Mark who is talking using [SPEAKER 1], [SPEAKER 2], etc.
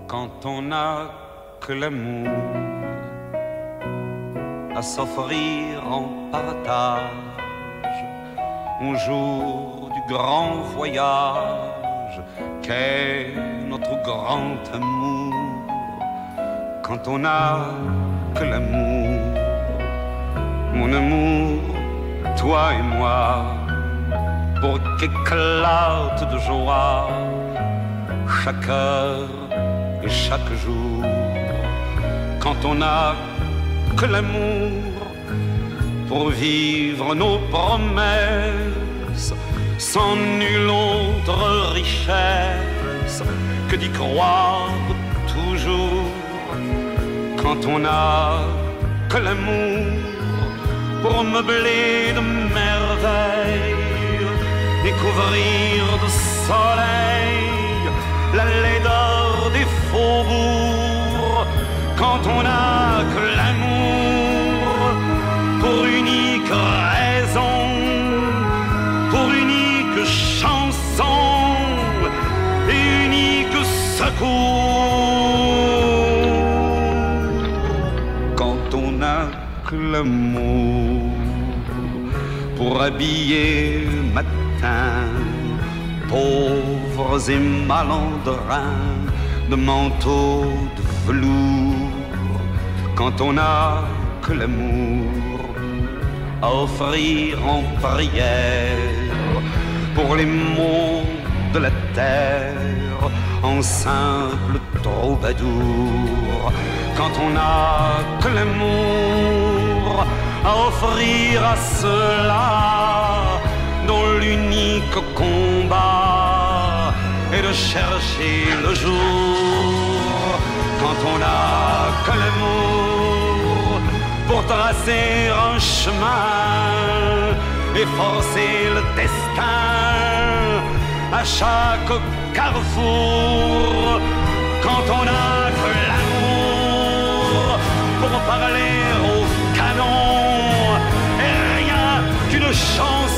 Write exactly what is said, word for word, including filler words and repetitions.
[SPEAKER 1] quand on n'a que l'amour à s'offrir en partage, un jour du grand voyage qu'est notre grand amour. Quand on n'a que l'amour, mon amour, toi et moi, pour qu'éclate de joie chaque heure et chaque jour. Quand on n'a que l'amour pour vivre nos promesses, sans nulle autre richesse que d'y croire toujours. Quand on n'a que l'amour pour meubler de merveilles et couvrir de soleil la laideur des faubourgs. Quand on n'a que l'amour pour unique raison, pour unique chanson et unique secours. Quand on n'a que l'amour pour habiller matin pauvres et malandrins de manteaux de velours. Quand on n'a que l'amour à offrir en prière pour les maux de la terre en simple troubadour. Quand on n'a que l'amour à offrir à ceux-là dont l'unique combat est de chercher le jour. Quand on n'a que l'amour pour tracer un chemin et forcer le destin à chaque carrefour. Quand on n'a que l'amour pour parler au canon et rien qu'une chanson